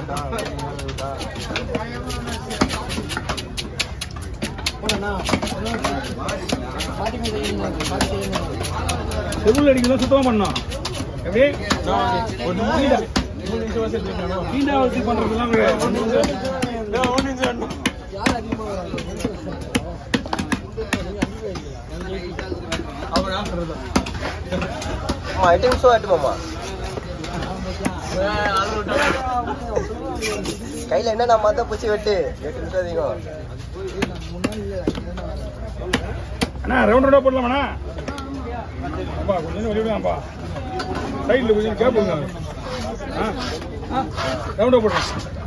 செவுள் அடிக்கலாம் சுத்தமாக பண்ணோம். எப்படி நீண்டா வச்சு பண்றதுலாம் கையில என்ன நான் மாத்த பூச்சி வெட்டு 8 நிமிஷம் அதிகம். அண்ணா ரவுண்ட் ரவுண்டா போடலாமாண்ணா? அப்பா கொஞ்சம் வெளியிடாப்பா, சைடில் கொஞ்சம் கேப் கொடுங்க. ரவுண்டா போடுறேன்.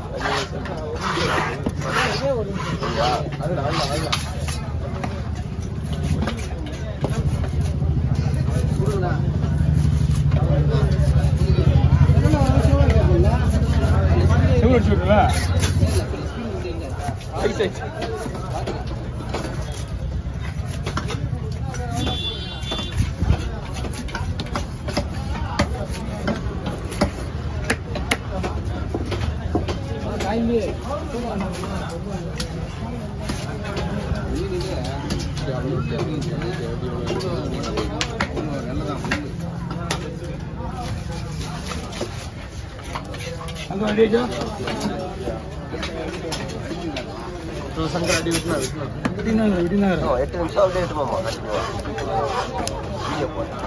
செவ்வளோ அடிச்சு விட்டுல அந்த அடிச்சா சங்கர் அடி விட்டுனா விட்டுனா விட்டுனா 8 நிமிஷம் அப்படியே விட்டுமாமா. வீடியோ போடு.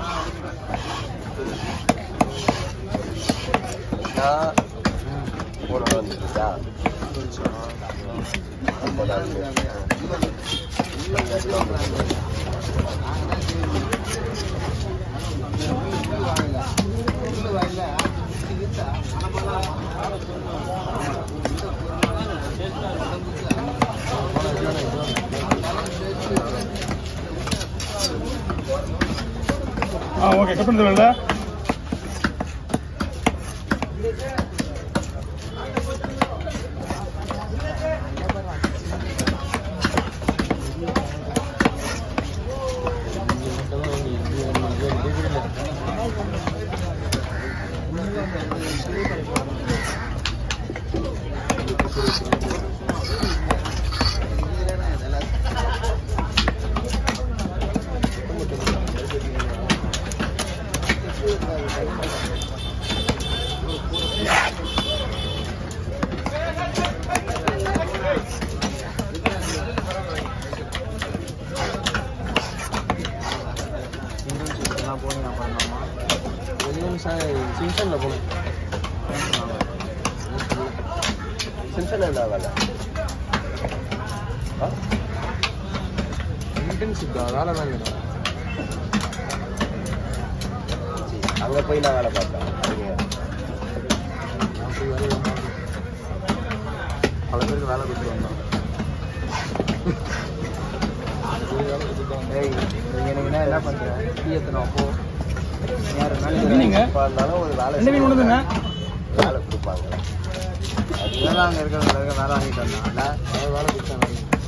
போன வந்துருச்சா? ஓகே கட் பண்ணுறதுல சிம்சனில் போகணும். சிம்சன் என்ன வேலை? இன்டர்ன்ஷிப் தான், வேலை தான் இல்லை. அங்கே போய் நான் வேலை பார்த்தேன். பல பேருக்கு வேலை கொடுத்துட்டு வந்தோம். எனக்கு என்ன பண்ணுறேன் டீ அப்போ இருந்தாலும் ஒரு வேலை வேலை கொடுப்பாங்க. அதுதான் அங்கே இருக்கிறவங்க வேலை வாங்கிட்டு வந்தாங்கல்ல, அதை வேலை கொடுத்தாங்க.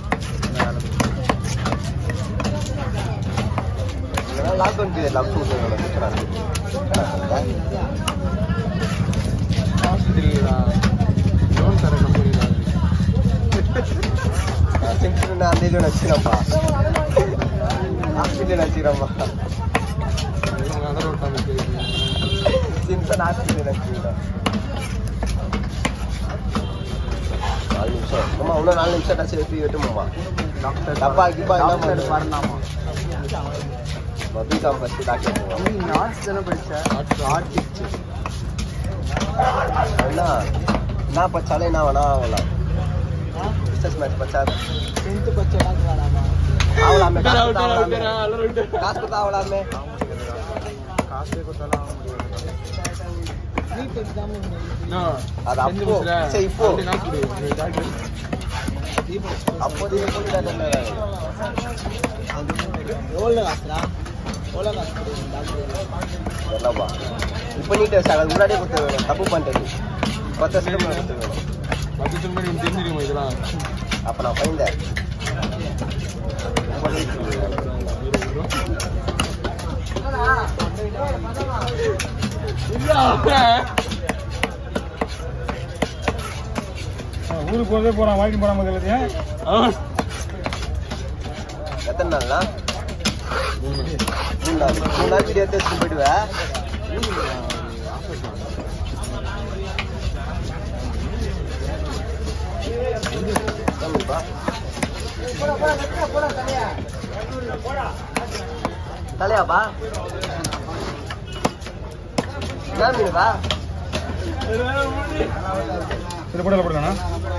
இதெல்லாம் லாக்டவுன் பீரியட் ஹாஸ்பிட்டல் லோன் தர கம்பெனி தான். சிம்சன் அந்த இது வச்சுக்கிறப்பா, ஹாஸ்பிட்டல் வச்சுக்கிறப்பா. சிம்சன் ஹாஸ்பிட்டல் வச்சுக்கிறோம். 4 நிமிஷம் அம்மா, இன்னும் 4 நிமிஷம் டச்சு எப்படி வெட்டுமாம்மா? டப்பா கிப்பா எல்லாம் வரலாமா? பிகாம் ஃபஸ்ட்டு டாக்டர் போவோம். ஆர்ட்ஸ் தானே படித்தேன். என்ன பச்சாலே என்ன வேணா ஆகலாம். பிஸ்னஸ் மேட்ச் பச்சா 10th பச்சா வேணாமா? ஆகலாமே, காசு கொடுத்தா ஆகலாமே. காசே கொடுத்தாலும் ஆக முடியாது. அது அப்போ சரி, இப்போ அப்போதைக்கு என்னப்பா இப்போ நீட்டு சார், அது முன்னாடியே கொடுத்து தப்பு பண்ணிட்டேன். 10 வருஷத்துக்கு கொடுத்துருவேன். தெரிஞ்சிருக்குமா இதெல்லாம்? அப்போ நான் பயந்தேன். ஊருக்கு போறதே போறான் வாங்கிட்டு போறான் எல்லாத்தையும். எத்தனை நாள்னா 3 நாள் வீடியோ எடுத்து போயிடுவேன். தலையாப்பா என்ன மீனுப்பா? இது போடல போடலாண்ணா.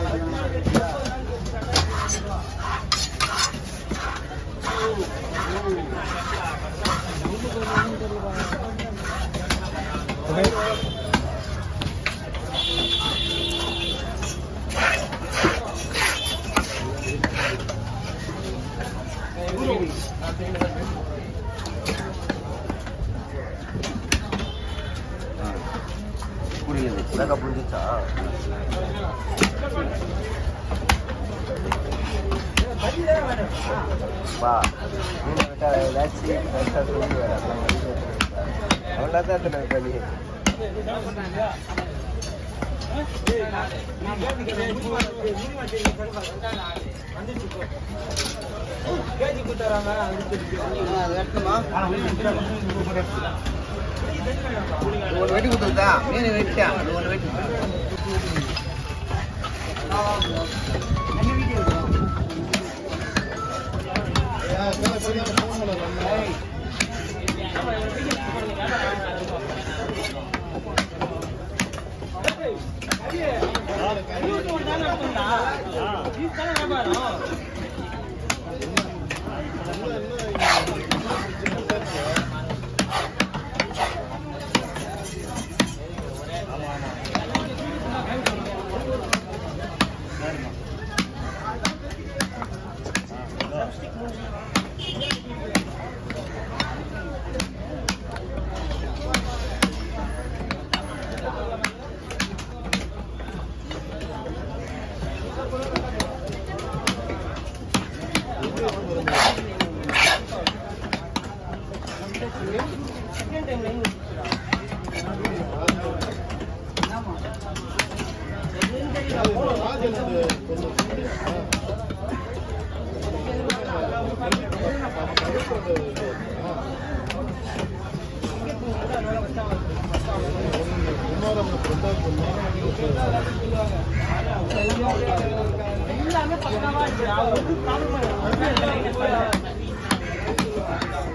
புரியல புரிஞ்சிச்சா? வா மீன் விட்டா ஏதாச்சும் சொல்லி வர அவ்வளோதான் பண்ணி ஒரு வெட்டி கொடுத்துருந்தா மீன் வெட்டிட்டா அது ஒரு வெட்டி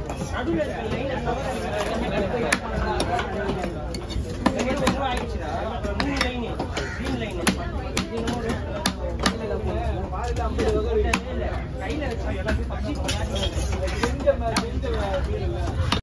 நடுவில்